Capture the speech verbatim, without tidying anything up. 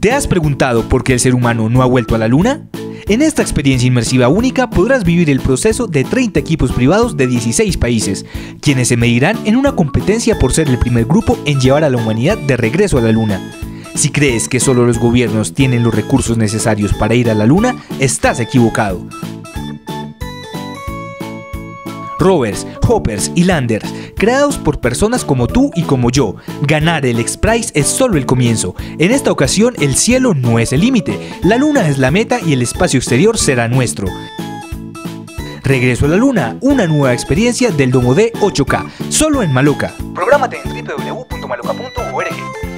¿Te has preguntado por qué el ser humano no ha vuelto a la Luna? En esta experiencia inmersiva única podrás vivir el proceso de treinta equipos privados de dieciséis países, quienes se medirán en una competencia por ser el primer grupo en llevar a la humanidad de regreso a la Luna. Si crees que solo los gobiernos tienen los recursos necesarios para ir a la Luna, estás equivocado. Rovers, hoppers y landers, creados por personas como tú y como yo. Ganar el X-Prize es solo el comienzo. En esta ocasión el cielo no es el límite, la Luna es la meta y el espacio exterior será nuestro. Regreso a la Luna, una nueva experiencia del Domo D ocho K, solo en Maloca. Prográmate en w w w punto maloca punto org.